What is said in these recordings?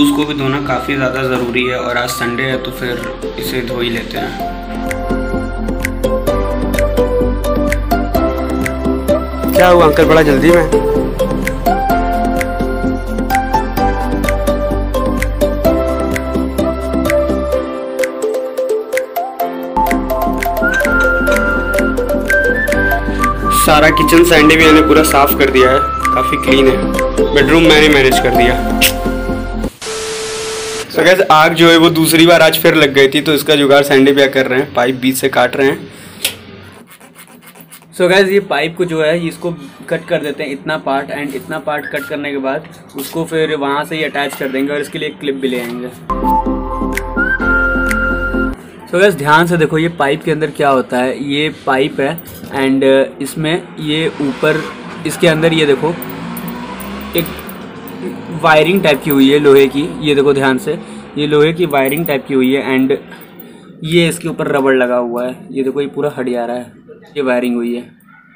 Shoes को भी धोना काफ़ी ज़्यादा ज़रूरी है और आज संडे है तो फिर इसे धो ही लेते हैं। क्या हुआ अंकल, बड़ा जल्दी में? सारा किचन सैंडी भी मैंने पूरा साफ कर दिया है, काफ़ी क्लीन है। बेडरूम मैंने मैनेज कर दिया। तो गाइस आग जो है वो दूसरी बार आज फिर लग गई थी, तो इसका जुगाड़ सैंडी भी कर रहे हैं, पाइप बीच से काट रहे हैं। सो गाइस ये पाइप को जो है इसको कट कर देते हैं, इतना पार्ट, एंड इतना पार्ट कट करने के बाद उसको फिर वहाँ से ही अटैच कर देंगे और इसके लिए एक क्लिप भी ले आएंगे। सो गाइस ध्यान से देखो ये पाइप के अंदर क्या होता है। ये पाइप है एंड इसमें ये ऊपर इसके अंदर ये देखो एक वायरिंग टाइप की हुई है लोहे की। ये देखो ध्यान से, ये लोहे की वायरिंग टाइप की हुई है एंड ये इसके ऊपर रबड़ लगा हुआ है। ये देखो ये पूरा हट जा रहा है, ये वायरिंग हुई है।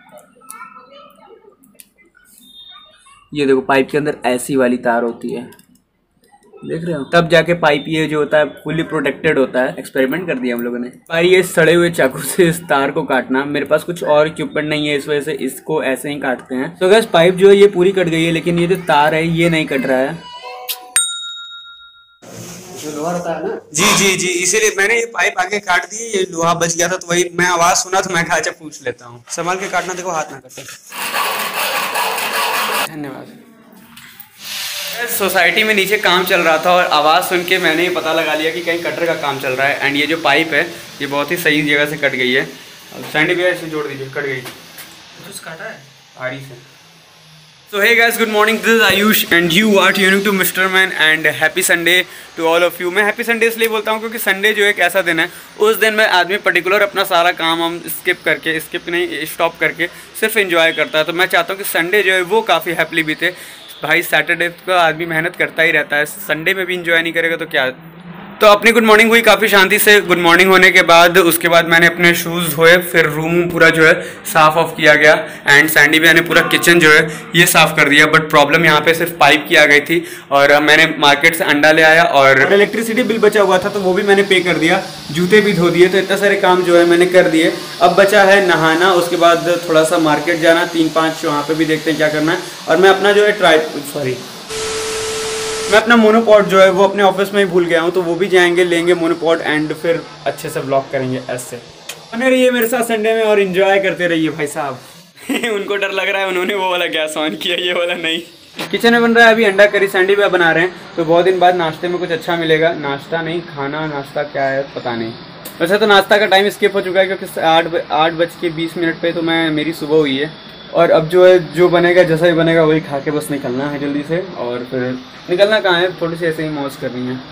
ये देखो पाइप के अंदर ऐसी वाली तार होती है, देख रहे हो, तब जाके पाइप ये जो होता है फुली प्रोटेक्टेड होता है। एक्सपेरिमेंट कर दिया हम लोगों ने। भाई ये सड़े हुए चाकू से इस तार को काटना, मेरे पास कुछ और इक्विपमेंट नहीं है, इस वजह से इसको ऐसे ही काटते हैं। तो गैस पाइप जो है ये पूरी कट गई है, लेकिन ये जो तार है ये नहीं कट रहा है। जो लोहा रहता है ना, जी, इसीलिए मैंने ये पाइप आगे काट दी। ये लोहा बच गया था तो वही मैं आवाज सुना तो मैं कहा अच्छा पूछ लेता हूँ। संभाल के काटना, देखो हाथ ना कटे। धन्यवाद। सोसाइटी में नीचे काम चल रहा था और आवाज़ सुन के मैंने ये पता लगा लिया कि कहीं कटर का काम चल रहा है। एंड ये जो पाइप है ये बहुत ही सही जगह से कट गई है। सैंडी भैया इसे जोड़ दीजिए, कट गई। कुछ काटा है आड़ी से। So hey guys, good morning. This is Ayush and you are tuning to Mr. Man and happy Sunday to all of you. मैं happy Sunday इसलिए बोलता हूँ क्योंकि संडे जो एक ऐसा दिन है, उस दिन में आदमी पर्टिकुलर अपना सारा काम हम स्किप नहीं स्टॉप करके सिर्फ एंजॉय करता है। तो मैं चाहता हूँ कि संडे जो है वो काफ़ी हैप्पीली बीते। भाई सैटरडे को आदमी मेहनत करता ही रहता है, संडे में भी इंजॉय नहीं करेगा तो क्या। तो अपनी गुड मॉर्निंग हुई काफ़ी शांति से। गुड मॉर्निंग होने के बाद उसके बाद मैंने अपने शूज़ धोए, फिर रूम पूरा जो है साफ़ ऑफ किया गया एंड सैंडी भैया ने पूरा किचन जो है ये साफ़ कर दिया। बट प्रॉब्लम यहाँ पे सिर्फ पाइप की आ गई थी और मैंने मार्केट से अंडा ले आया और इलेक्ट्रिसिटी बिल बचा हुआ था तो वो भी मैंने पे कर दिया। जूते भी धो दिए, तो इतना सारे काम जो है मैंने कर दिए। अब बचा है नहाना, उसके बाद थोड़ा सा मार्केट जाना, 3-5 वहाँ पर भी देखते हैं क्या करना है। और मैं अपना जो है मैं अपना मोनोपॉड जो है वो अपने ऑफिस में ही भूल गया हूँ, तो वो भी जाएंगे लेंगे मोनोपॉड एंड फिर अच्छे से व्लॉग करेंगे। ऐसे बने रहिए मेरे साथ संडे में और एंजॉय करते रहिए भाई साहब। उनको डर लग रहा है, उन्होंने वो वाला गैस ऑन किया, ये वाला नहीं। किचन में बन रहा है अभी अंडा करी, सैंडी भैया बना रहे हैं, तो बहुत दिन बाद नाश्ते में कुछ अच्छा मिलेगा। नाश्ता नहीं, खाना, नाश्ता क्या है पता नहीं। वैसे तो नाश्ता का टाइम स्किप हो चुका है क्योंकि 8:20 पे तो मेरी सुबह हुई है। और अब जो है जो बनेगा जैसा भी बनेगा वही खा के बस निकलना है जल्दी से। और फिर निकलना कहाँ है, थोड़ी सी ऐसे ही मौज करनी है।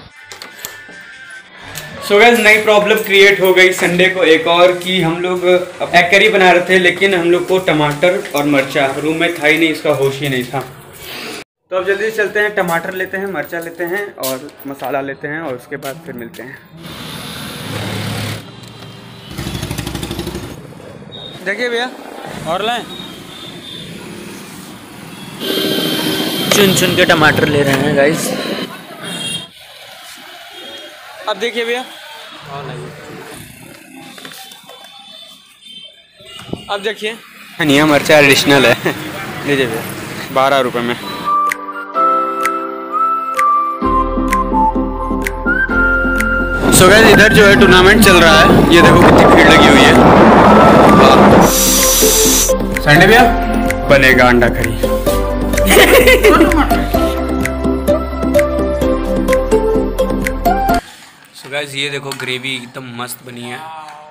सो गाइस नई प्रॉब्लम क्रिएट हो गई संडे को एक और, कि हम लोग एग करी बना रहे थे लेकिन हम लोग को टमाटर और मिर्चा रूम में था ही नहीं, इसका होश ही नहीं था। तो अब जल्दी से चलते हैं, टमाटर लेते हैं, मिर्चा लेते हैं और मसाला लेते हैं और उसके बाद फिर मिलते हैं। देखिए भैया और लाएं, चुन चुन के टमाटर ले रहे हैं गाइस। अब देखिए भैया, अब देखिए धनिया मिर्चा एडिशनल है, लीजिए भैया 12 रुपये में। सो गाइस इधर जो है टूर्नामेंट चल रहा है, ये देखो कितनी भीड़ लगी हुई है। संडे भैया बनेगा अंडा करी। सो गाइस ये देखो ग्रेवी एकदम मस्त बनी है।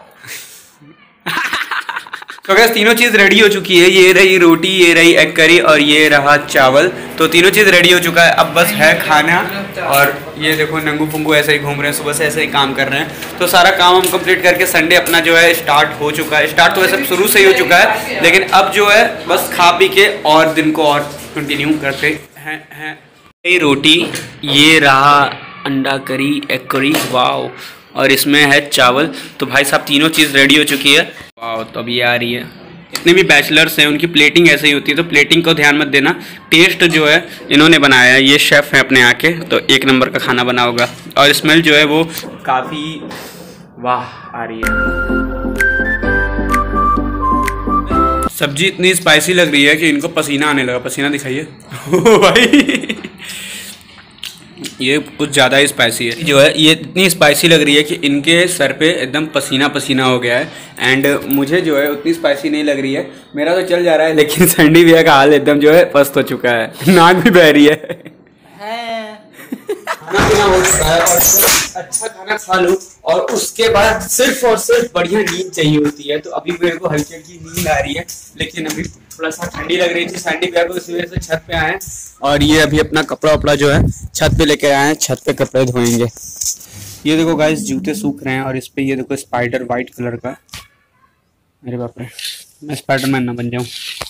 तो गाइस तीनों चीज़ रेडी हो चुकी है, ये रही रोटी, ये रही एग करी और ये रहा चावल। तो तीनों चीज़ रेडी हो चुका है, अब बस है खाना। और ये देखो नंगू पुंगू ऐसे ही घूम रहे हैं, सुबह से ऐसे ही काम कर रहे हैं। तो सारा काम हम कंप्लीट करके संडे अपना जो है स्टार्ट हो चुका है। स्टार्ट तो वैसे शुरू से ही हो चुका है, लेकिन अब जो है बस खा पी के और दिन को और कंटिन्यू करते हैं। ये रोटी, ये रहा अंडा करी, एग करी, वाओ, और इसमें है चावल। तो भाई साहब तीनों चीज़ रेडी हो चुकी है। वाओ, तो अब ये आ रही है जितने भी बैचलर्स हैं उनकी प्लेटिंग ऐसे ही होती है, तो प्लेटिंग को ध्यान मत देना। टेस्ट जो है इन्होंने बनाया है, ये शेफ़ है अपने आके, तो एक नंबर का खाना बना होगा। और स्मेल जो है वो काफ़ी वाह आ रही है। सब्जी इतनी स्पाइसी लग रही है कि इनको पसीना आने लगा। पसीना दिखाइए भाई ये कुछ ज़्यादा ही स्पाइसी है जो है, ये इतनी स्पाइसी लग रही है कि इनके सर पे एकदम पसीना पसीना हो गया है। एंड मुझे जो है उतनी स्पाइसी नहीं लग रही है, मेरा तो चल जा रहा है, लेकिन सैंडी भैया का हाल एकदम जो है पस्त हो चुका है, नाक भी बह रही है। खाना पीना हो चुका है और अच्छा खाना खा लो और उसके बाद सिर्फ और सिर्फ बढ़िया नींद चाहिए होती है। तो अभी मेरे को हल्की हल्की नींद आ रही है, लेकिन अभी थोड़ा सा ठंडी लग रही थी। सैंडी भैया को इस वजह से छत पे आए हैं और ये अभी अपना कपड़ा वपड़ा जो है छत पे लेके आए हैं, छत पे कपड़े धोएंगे। ये देखो गाइस जूते सूख रहे हैं और इस पे ये देखो स्पाइडर वाइट कलर का। अरे बाप रे, मैं स्पाइडरमैन ना बन जाऊं।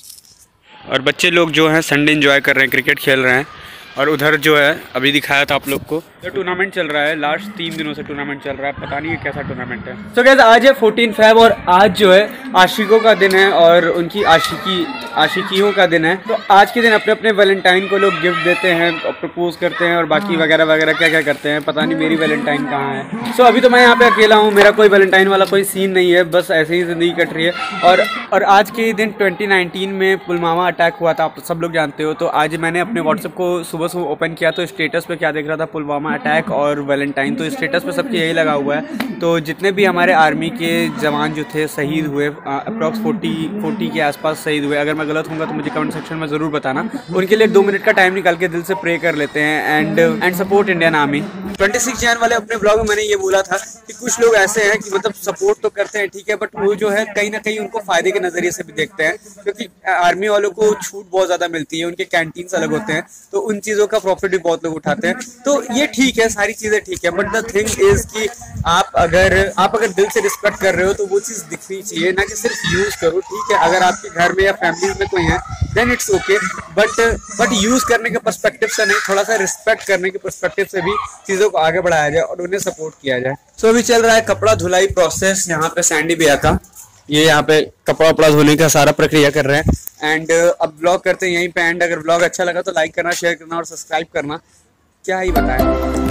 और बच्चे लोग जो हैं संडे एंजॉय कर रहे हैं, क्रिकेट खेल रहे हैं। और उधर जो है अभी दिखाया था आप लोग को, तो टूर्नामेंट चल रहा है, लास्ट 3 दिनों से टूर्नामेंट चल रहा है, पता नहीं कैसा टूर्नामेंट है। तो गाइस आज है 14 फेब और आज जो है आशिकों का दिन है और उनकी आशिकियों का दिन है। तो आज के दिन अपने अपने वैलेंटाइन को लोग गिफ्ट देते हैं और प्रपोज करते हैं और बाकी वगैरह वगैरह क्या क्या करते हैं, पता नहीं मेरी वैलेंटाइन कहाँ है। सो अभी तो मैं यहाँ पे अकेला हूँ, मेरा कोई वैलेंटाइन वाला कोई सीन नहीं है, बस ऐसे ही ज़िंदगी कट रही है। और आज के दिन 2019 में पुलवामा अटैक हुआ था, आप सब लोग जानते हो। तो आज मैंने अपने व्हाट्सएप को सुबह ओपन किया तो स्टेटस पे क्या देख रहा था, पुलवामा अटैक और वैलेंटाइन। तो स्टेटस पे सबके यही लगा हुआ है। तो जितने भी हमारे आर्मी के जवान जो थे शहीद हुए, अप्रॉक्स 40 के आसपास शहीद हुए। अगर मैं गलत हूँगा तो मुझे कमेंट सेक्शन में ज़रूर बताना। उनके लिए 2 मिनट का टाइम निकाल के दिल से प्रे कर लेते हैं एंड सपोर्ट इंडियन आर्मी। 26 जनवरी वाले अपने ब्लॉग में मैंने ये बोला था कि कुछ लोग ऐसे हैं कि मतलब सपोर्ट तो करते हैं ठीक है, बट वो जो है कहीं ना कहीं उनको फायदे के नज़रिए से भी देखते हैं, क्योंकि आर्मी वालों को छूट बहुत ज़्यादा मिलती है, उनके कैंटीन्स अलग होते हैं, तो उन चीज़ों का प्रॉफिट भी बहुत लोग उठाते हैं। तो ये ठीक है, सारी चीज़ें ठीक है, बट द थिंग इज कि आप अगर दिल से रिस्पेक्ट कर रहे हो तो वो चीज़ दिखनी चाहिए, ना कि सिर्फ यूज़ करो। ठीक है, अगर आपके घर में या फैमिली में कोई है then it's okay, but use करने के पर्सपेक्टिव से नहीं, थोड़ा सा रिस्पेक्ट करने के पर्सपेक्टिव से भी चीज़ों को आगे बढ़ाया जाए और उन्हें सपोर्ट किया जाए। सो अभी चल रहा है कपड़ा धुलाई प्रोसेस यहाँ पे सैंडी भैया का, ये यहाँ पे कपड़ा वपड़ा धोने का सारा प्रक्रिया कर रहे हैं। एंड अब ब्लॉग करते हैं यहीं पे एंड। अगर ब्लॉग अच्छा लगा तो लाइक करना, शेयर करना और सब्सक्राइब करना, क्या ही बताएं।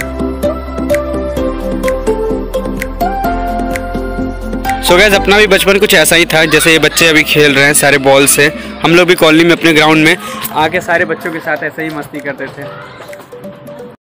सो गाइस अपना भी बचपन कुछ ऐसा ही था, जैसे ये बच्चे अभी खेल रहे हैं सारे बॉल से। हम लोग भी कॉलोनी में अपने ग्राउंड में आके सारे बच्चों के साथ ऐसे ही मस्ती करते थे।